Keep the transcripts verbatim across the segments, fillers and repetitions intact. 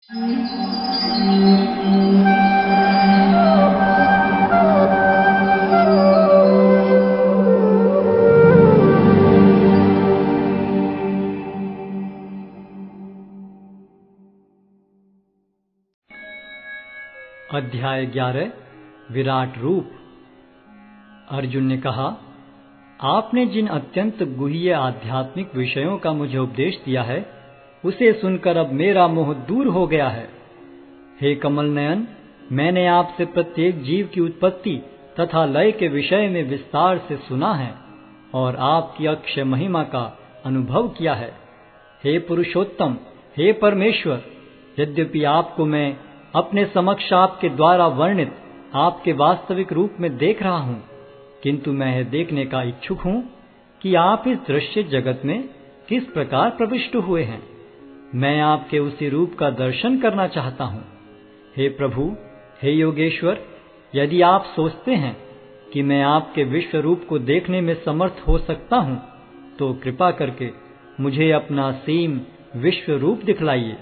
अध्याय ग्यारह विराट रूप। अर्जुन ने कहा, आपने जिन अत्यंत गुह्य आध्यात्मिक विषयों का मुझे उपदेश दिया है, उसे सुनकर अब मेरा मोह दूर हो गया है। हे कमल नयन, मैंने आपसे प्रत्येक जीव की उत्पत्ति तथा लय के विषय में विस्तार से सुना है और आपकी अक्षय महिमा का अनुभव किया है। हे पुरुषोत्तम, हे परमेश्वर, यद्यपि आपको मैं अपने समक्ष आपके द्वारा वर्णित आपके वास्तविक रूप में देख रहा हूँ, किंतु मैं यह देखने का इच्छुक हूँ कि आप इस दृश्य जगत में किस प्रकार प्रविष्ट हुए हैं। मैं आपके उसी रूप का दर्शन करना चाहता हूँ। हे प्रभु, हे योगेश्वर, यदि आप सोचते हैं कि मैं आपके विश्व रूप को देखने में समर्थ हो सकता हूँ, तो कृपा करके मुझे अपना सीम विश्व रूप दिखलाइए।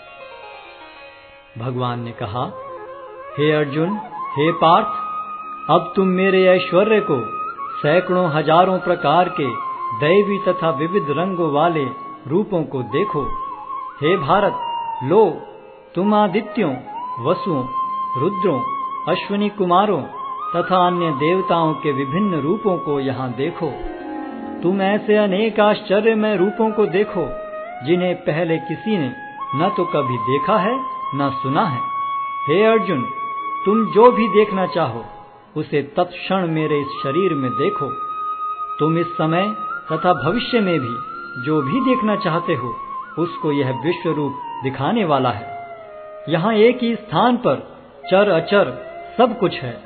भगवान ने कहा, हे अर्जुन, हे पार्थ, अब तुम मेरे ऐश्वर्य को सैकड़ों हजारों प्रकार के दैवी तथा विविध रंगों वाले रूपों को देखो। हे भारत, लो, तुम आदित्यों, वसुओं, रुद्रों, अश्विनी कुमारों तथा अन्य देवताओं के विभिन्न रूपों को यहाँ देखो। तुम ऐसे अनेक आश्चर्यमय रूपों को देखो जिन्हें पहले किसी ने न तो कभी देखा है न सुना है। हे अर्जुन, तुम जो भी देखना चाहो उसे तत्क्षण मेरे इस शरीर में देखो। तुम इस समय तथा भविष्य में भी जो भी देखना चाहते हो उसको यह विश्व रूप दिखाने वाला है। यहाँ एक ही स्थान पर चर अचर सब कुछ है,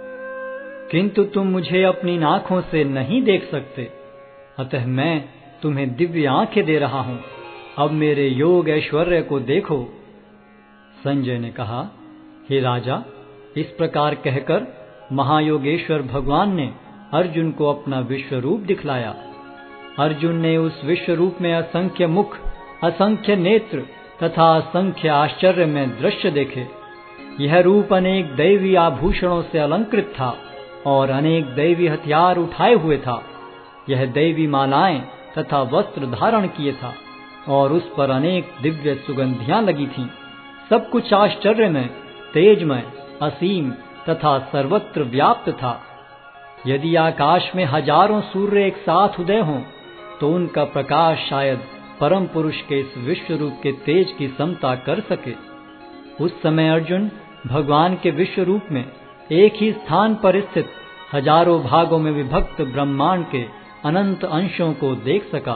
किंतु तुम मुझे अपनी आंखों से नहीं देख सकते, अतः मैं तुम्हें दिव्य आंखें दे रहा हूँ। अब मेरे योग ऐश्वर्य को देखो। संजय ने कहा, हे राजा, इस प्रकार कहकर महायोगेश्वर भगवान ने अर्जुन को अपना विश्व रूप दिखलाया। अर्जुन ने उस विश्व रूप में असंख्य मुख, असंख्य नेत्र तथा असंख्य आश्चर्य में दृश्य देखे। यह रूप अनेक दैवी आभूषणों से अलंकृत था और अनेक दैवी हथियार उठाए हुए था। यह दैवी मालाएं तथा वस्त्र धारण किए था और उस पर अनेक दिव्य सुगंधियां लगी थीं। सब कुछ आश्चर्यमय, तेजमय, असीम तथा सर्वत्र व्याप्त था। यदि आकाश में हजारों सूर्य एक साथ उदय हों, तो उनका प्रकाश शायद परम पुरुष के इस विश्व रूप के तेज की समता कर सके। उस समय अर्जुन भगवान के विश्व रूप में एक ही स्थान पर स्थित हजारों भागों में विभक्त ब्रह्मांड के अनंत अंशों को देख सका।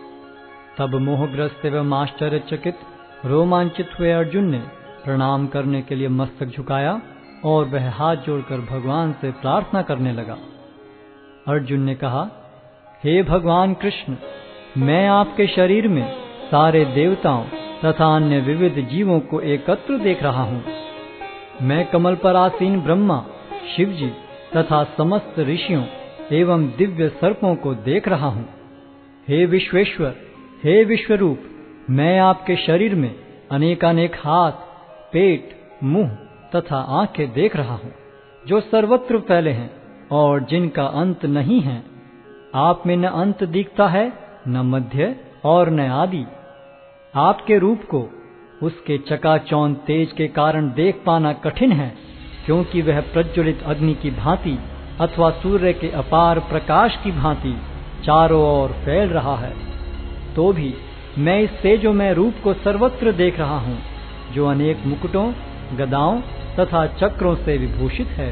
तब मोहग्रस्त एवं आश्चर्यचकित रोमांचित हुए अर्जुन ने प्रणाम करने के लिए मस्तक झुकाया और वह हाथ जोड़कर भगवान से प्रार्थना करने लगा। अर्जुन ने कहा, हे भगवान कृष्ण, मैं आपके शरीर में सारे देवताओं तथा अन्य विविध जीवों को एकत्र देख रहा हूँ। मैं कमल पर आसीन ब्रह्मा, शिवजी तथा समस्त ऋषियों एवं दिव्य सर्पों को देख रहा हूँ। हे विश्वेश्वर, हे विश्वरूप, मैं आपके शरीर में अनेकानेक हाथ, पेट, मुंह तथा आंखें देख रहा हूँ, जो सर्वत्र फैले हैं और जिनका अंत नहीं है। आप में न अंत दिखता है, न मध्य और न आदि। आपके रूप को उसके चकाचौंध तेज के कारण देख पाना कठिन है, क्योंकि वह प्रज्वलित अग्नि की भांति अथवा सूर्य के अपार प्रकाश की भांति चारों ओर फैल रहा है। तो भी मैं इस तेजोमय रूप को सर्वत्र देख रहा हूँ, जो अनेक मुकुटों, गदाओं तथा चक्रों से विभूषित है।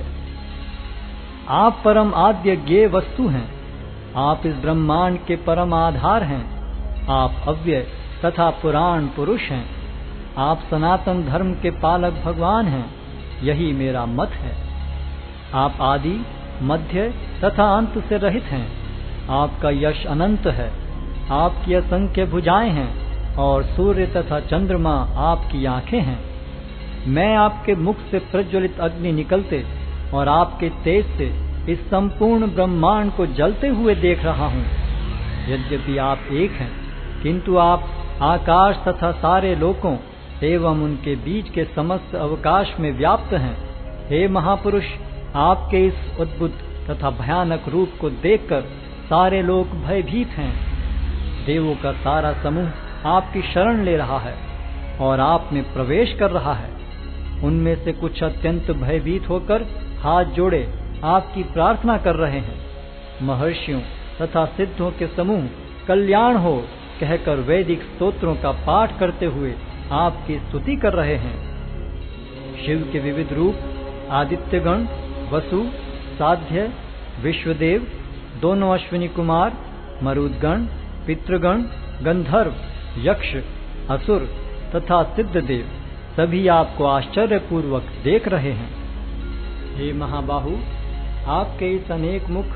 आप परम आद्य ज्ञेय वस्तु हैं। आप इस ब्रह्मांड के परम आधार हैं। आप अव्यय तथा पुराण पुरुष हैं। आप सनातन धर्म के पालक भगवान हैं। यही मेरा मत है। आप आदि, मध्य तथा अंत से रहित हैं। आपका यश अनंत है। आपकी असंख्य भुजाएं हैं और सूर्य तथा चंद्रमा आपकी आंखें हैं। मैं आपके मुख से प्रज्वलित अग्नि निकलते और आपके तेज से इस संपूर्ण ब्रह्मांड को जलते हुए देख रहा हूँ। यद्यपि आप एक हैं, किंतु आप आकाश तथा सारे लोकों एवं उनके बीच के समस्त अवकाश में व्याप्त हैं। हे महापुरुष, आपके इस अद्भुत तथा भयानक रूप को देखकर सारे लोग भयभीत हैं। देवों का सारा समूह आपकी शरण ले रहा है और आप में प्रवेश कर रहा है। उनमें से कुछ अत्यंत भयभीत होकर हाथ जोड़े आपकी प्रार्थना कर रहे हैं। महर्षियों तथा सिद्धों के समूह कल्याण हो कहकर वैदिक स्तोत्रों का पाठ करते हुए आपकी स्तुति कर रहे हैं। शिव के विविध रूप आदित्यगण, वसु, साध्य, विश्वदेव, दोनों अश्विनी कुमार, मरुदगण, पितृगण, गंधर्व, यक्ष, असुर तथा सिद्धदेव सभी आपको आश्चर्यपूर्वक देख रहे हैं। हे महाबाहु, आपके इस अनेक मुख,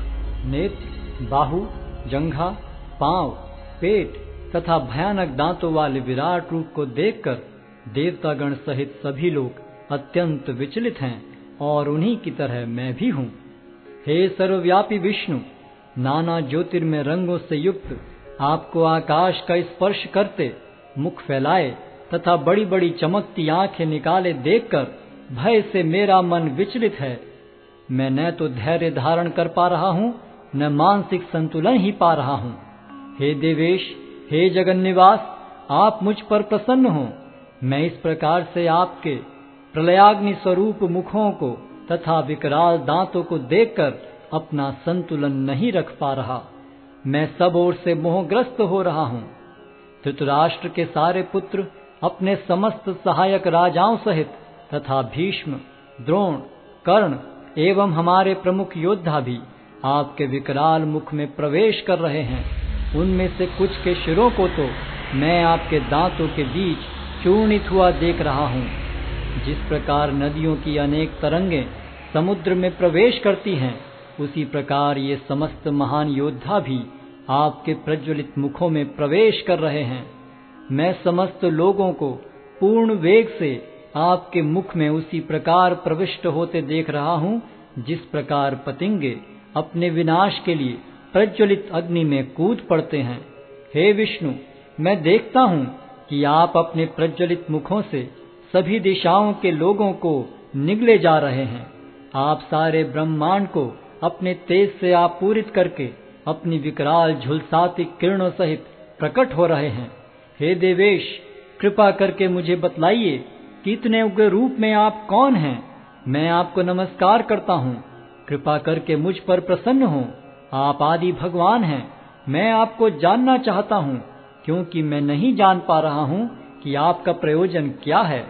नेत्र, बाहु, जंघा, पांव, पेट तथा भयानक दांतों वाले विराट रूप को देखकर देवतागण सहित सभी लोग अत्यंत विचलित हैं और उन्हीं की तरह मैं भी हूँ। हे सर्वव्यापी विष्णु, नाना ज्योतिर्मय रंगों से युक्त आपको आकाश का स्पर्श करते मुख फैलाए तथा बड़ी बड़ी चमकती आंखें निकाले देखकर भय से मेरा मन विचलित है। मैं न तो धैर्य धारण कर पा रहा हूँ, न मानसिक संतुलन ही पा रहा हूँ। हे देवेश, हे जगन्निवास, आप मुझ पर प्रसन्न हो। मैं इस प्रकार से आपके प्रलयाग्नि स्वरूप मुखों को तथा विकराल दांतों को देखकर अपना संतुलन नहीं रख पा रहा। मैं सब ओर से मोहग्रस्त हो रहा हूँ। धृतराष्ट्र के सारे पुत्र अपने समस्त सहायक राजाओं सहित तथा भीष्म, द्रोण, कर्ण एवं हमारे प्रमुख योद्धा भी आपके विकराल मुख में प्रवेश कर रहे हैं। उनमें से कुछ के शिरों को तो मैं आपके दांतों के बीच चूर्णित हुआ देख रहा हूँ। जिस प्रकार नदियों की अनेक तरंगें समुद्र में प्रवेश करती हैं, उसी प्रकार ये समस्त महान योद्धा भी आपके प्रज्वलित मुखों में प्रवेश कर रहे हैं। मैं समस्त लोगों को पूर्ण वेग से आपके मुख में उसी प्रकार प्रविष्ट होते देख रहा हूँ, जिस प्रकार पतंगे अपने विनाश के लिए प्रज्वलित अग्नि में कूद पड़ते हैं। हे विष्णु, मैं देखता हूँ कि आप अपने प्रज्वलित मुखों से सभी दिशाओं के लोगों को निगले जा रहे हैं। आप सारे ब्रह्मांड को अपने तेज से आपूरित करके अपनी विकराल झुलसाती किरणों सहित प्रकट हो रहे हैं। हे देवेश, कृपा करके मुझे बतलाइए कि इतने उग्र रूप में आप कौन हैं। मैं आपको नमस्कार करता हूँ। कृपा करके मुझ पर प्रसन्न हो। आप आदि भगवान हैं। मैं आपको जानना चाहता हूँ, क्योंकि मैं नहीं जान पा रहा हूँ कि आपका प्रयोजन क्या है।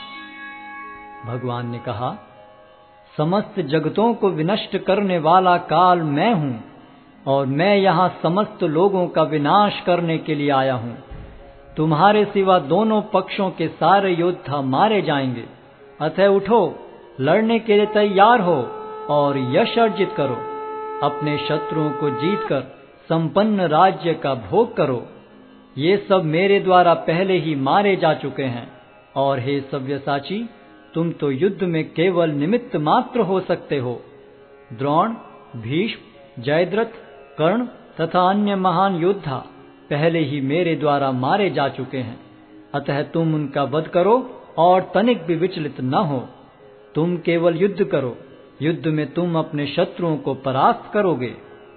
भगवान ने कहा, समस्त जगतों को विनष्ट करने वाला काल मैं हूँ और मैं यहाँ समस्त लोगों का विनाश करने के लिए आया हूँ। तुम्हारे सिवा दोनों पक्षों के सारे योद्धा मारे जाएंगे। अतः उठो, लड़ने के लिए तैयार हो और यश अर्जित करो। अपने शत्रुओं को जीतकर संपन्न राज्य का भोग करो। ये सब मेरे द्वारा पहले ही मारे जा चुके हैं। और हे सव्यसाची, तुम तो युद्ध में केवल निमित्त मात्र हो सकते हो। द्रोण, भीष्म, जयद्रथ, कर्ण तथा अन्य महान योद्धा पहले ही मेरे द्वारा मारे जा चुके हैं। अतः तुम उनका वध करो और तनिक भी विचलित न हो। तुम केवल युद्ध करो। युद्ध में तुम अपने शत्रुओं को परास्त करोगे।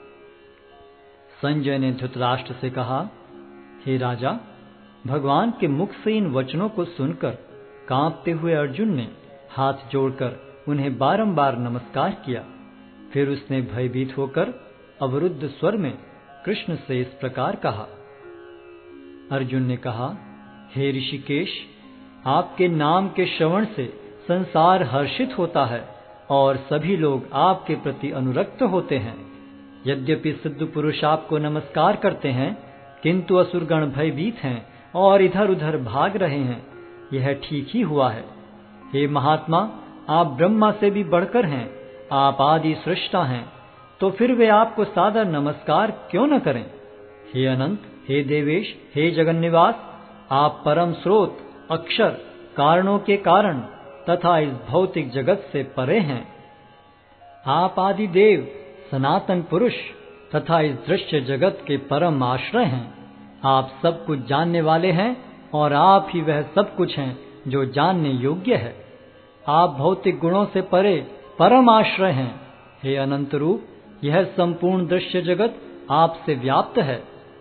संजय ने धृतराष्ट्र से कहा, हे राजा, भगवान के मुख से इन वचनों को सुनकर कांपते हुए अर्जुन ने हाथ जोड़कर उन्हें बारंबार नमस्कार किया। फिर उसने भयभीत होकर अवरुद्ध स्वर में कृष्ण से इस प्रकार कहा। अर्जुन ने कहा, हे ऋषिकेश, आपके नाम के श्रवण से संसार हर्षित होता है और सभी लोग आपके प्रति अनुरक्त होते हैं। यद्यपि सिद्ध पुरुष आपको नमस्कार करते हैं, किंतु असुरगण भयभीत हैं और इधर उधर भाग रहे हैं। यह ठीक ही हुआ है। हे महात्मा, आप ब्रह्मा से भी बढ़कर हैं। आप आदि सृष्टा हैं, तो फिर वे आपको सादर नमस्कार क्यों न करें। हे अनंत, हे देवेश, हे जगन्निवास, आप परम स्रोत, अक्षर, कारणों के कारण तथा इस भौतिक जगत से परे हैं। आप आदि देव, सनातन पुरुष तथा इस दृश्य जगत के परम आश्रय हैं। आप सब कुछ जानने वाले हैं और आप ही वह सब कुछ हैं जो जानने योग्य है। आप भौतिक गुणों से परे परम आश्रय हैं। हे अनंत रूप, यह संपूर्ण दृश्य जगत आपसे व्याप्त है।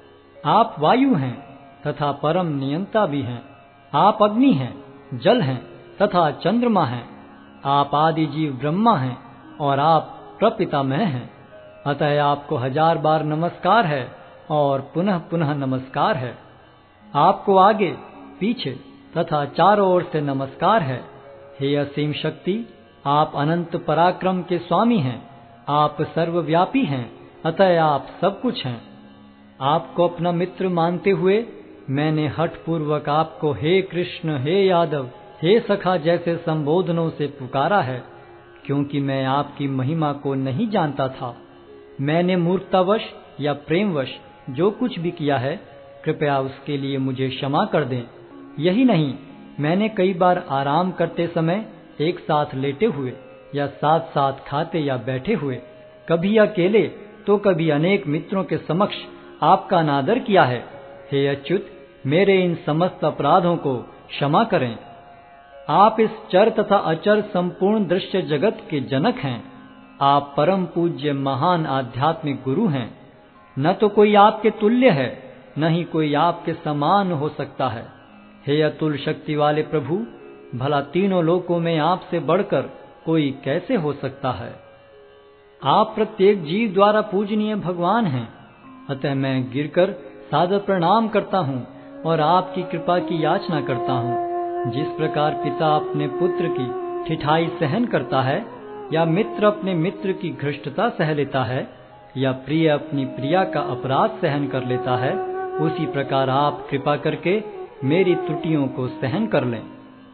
आप वायु हैं तथा परम नियंता भी हैं। आप अग्नि हैं, जल हैं तथा चंद्रमा हैं। आप आदि जीव ब्रह्मा हैं और आप प्रपितामह हैं। अतः आपको हजार बार नमस्कार है और पुनः पुनः नमस्कार है। आपको आगे पीछे तथा चारों ओर से नमस्कार है। हे असीम शक्ति, आप अनंत पराक्रम के स्वामी हैं। आप सर्वव्यापी हैं, अतः आप सब कुछ हैं। आपको अपना मित्र मानते हुए मैंने हठ पूर्वक आपको हे कृष्ण, हे यादव, हे सखा जैसे संबोधनों से पुकारा है, क्योंकि मैं आपकी महिमा को नहीं जानता था। मैंने मूर्खतावश या प्रेमवश जो कुछ भी किया है, कृपया उसके लिए मुझे क्षमा कर दें। यही नहीं, मैंने कई बार आराम करते समय एक साथ लेटे हुए या साथ साथ खाते या बैठे हुए, कभी अकेले तो कभी अनेक मित्रों के समक्ष आपका अनादर किया है। हे अच्युत, मेरे इन समस्त अपराधों को क्षमा करें। आप इस चर तथा अचर संपूर्ण दृश्य जगत के जनक हैं। आप परम पूज्य महान आध्यात्मिक गुरु हैं। न तो कोई आपके तुल्य है, न ही कोई आपके समान हो सकता है। हे अतुल शक्ति वाले प्रभु, भला तीनों लोकों में आपसे बढ़कर कोई कैसे हो सकता है। आप प्रत्येक जीव द्वारा पूजनीय भगवान हैं। अतः मैं गिरकर सादर प्रणाम करता हूँ और आपकी कृपा की याचना करता हूँ। जिस प्रकार पिता अपने पुत्र की ठिठाई सहन करता है, या मित्र अपने मित्र की घृष्टता सह लेता है, या प्रिय अपनी प्रिया का अपराध सहन कर लेता है, उसी प्रकार आप कृपा करके मेरी त्रुटियों को सहन कर लें।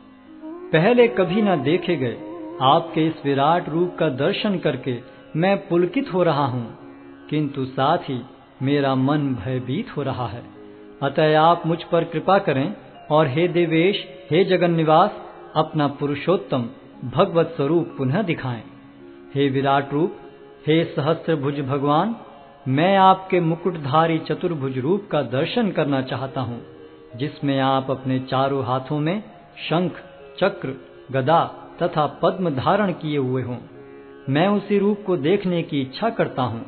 पहले कभी न देखे गए आपके इस विराट रूप का दर्शन करके मैं पुलकित हो रहा हूँ, किंतु साथ ही मेरा मन भयभीत हो रहा है। अतः आप मुझ पर कृपा करें और हे देवेश, हे जगन निवास, अपना पुरुषोत्तम भगवत स्वरूप पुनः दिखाएं। हे विराट रूप, हे सहस्त्रभुज भगवान, मैं आपके मुकुटधारी चतुर्भुज रूप का दर्शन करना चाहता हूँ, जिसमें आप अपने चारों हाथों में शंख, चक्र, गदा तथा पद्म धारण किए हुए हों। मैं उसी रूप को देखने की इच्छा करता हूँ।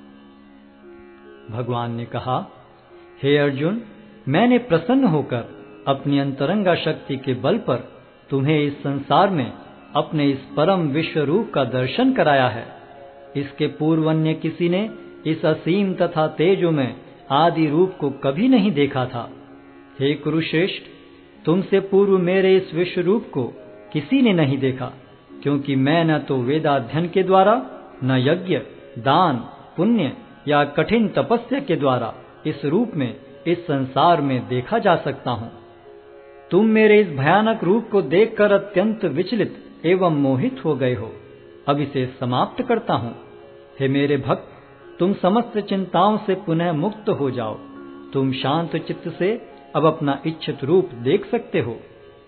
भगवान ने कहा, हे अर्जुन, मैंने प्रसन्न होकर अपनी अंतरंगा शक्ति के बल पर तुम्हें इस संसार में अपने इस परम विश्व रूप का दर्शन कराया है। इसके पूर्व अन्य किसी ने इस असीम तथा तेजोमय आदि रूप को कभी नहीं देखा था। हे कुरुश्रेष्ठ, तुमसे पूर्व मेरे इस विश्व रूप को किसी ने नहीं देखा, क्योंकि मैं न तो वेदाध्ययन के द्वारा, न यज्ञ, दान, पुण्य या कठिन तपस्या के द्वारा इस रूप में इस संसार में देखा जा सकता हूँ। तुम मेरे इस भयानक रूप को देखकर अत्यंत विचलित एवं मोहित हो गए हो। अब इसे समाप्त करता हूँ। हे मेरे भक्त, तुम समस्त चिंताओं से पुनः मुक्त हो जाओ। तुम शांत चित्त से अब अपना इच्छित रूप देख सकते हो।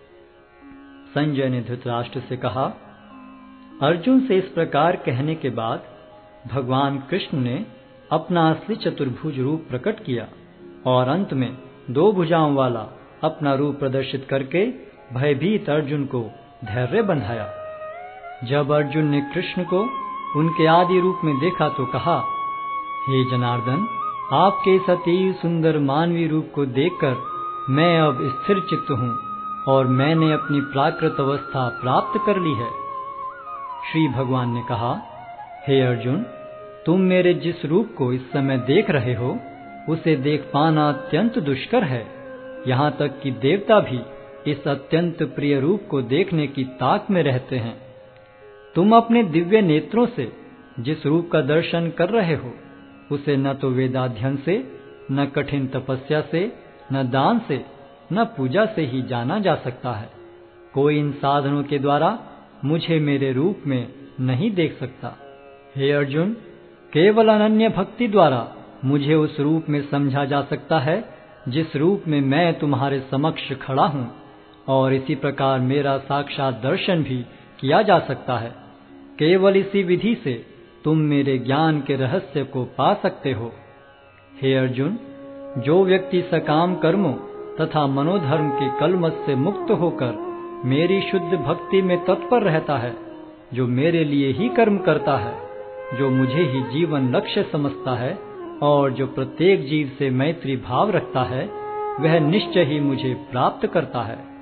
संजय ने धृतराष्ट्र से कहा। अर्जुन से इस प्रकार कहने के बाद भगवान कृष्ण ने अपना असली चतुर्भुज रूप प्रकट किया और अंत में दो भुजाओं वाला अपना रूप प्रदर्शित करके भयभीत अर्जुन को धैर्य बंधाया। जब अर्जुन ने कृष्ण को उनके आदि रूप में देखा तो कहा, हे जनार्दन, आपके इस अति सुंदर मानवीय रूप को देखकर मैं अब स्थिर चित्त हूँ और मैंने अपनी प्राकृत अवस्था प्राप्त कर ली है। श्री भगवान ने कहा, हे अर्जुन, तुम मेरे जिस रूप को इस समय देख रहे हो, उसे देख पाना अत्यंत दुष्कर है। यहाँ तक कि देवता भी इस अत्यंत प्रिय रूप को देखने की ताक में रहते हैं। तुम अपने दिव्य नेत्रों से जिस रूप का दर्शन कर रहे हो, उसे न तो वेदाध्ययन से, न कठिन तपस्या से, न दान से, न पूजा से ही जाना जा सकता है। कोई इन साधनों के द्वारा मुझे मेरे रूप में नहीं देख सकता। हे अर्जुन, केवल अनन्य भक्ति द्वारा मुझे उस रूप में समझा जा सकता है जिस रूप में मैं तुम्हारे समक्ष खड़ा हूँ, और इसी प्रकार मेरा साक्षात दर्शन भी किया जा सकता है। केवल इसी विधि से तुम मेरे ज्ञान के रहस्य को पा सकते हो। हे अर्जुन, जो व्यक्ति सकाम कर्मों तथा मनोधर्म के कलमश से मुक्त होकर मेरी शुद्ध भक्ति में तत्पर रहता है, जो मेरे लिए ही कर्म करता है, जो मुझे ही जीवन लक्ष्य समझता है और जो प्रत्येक जीव से मैत्री भाव रखता है, वह निश्चय ही मुझे प्राप्त करता है।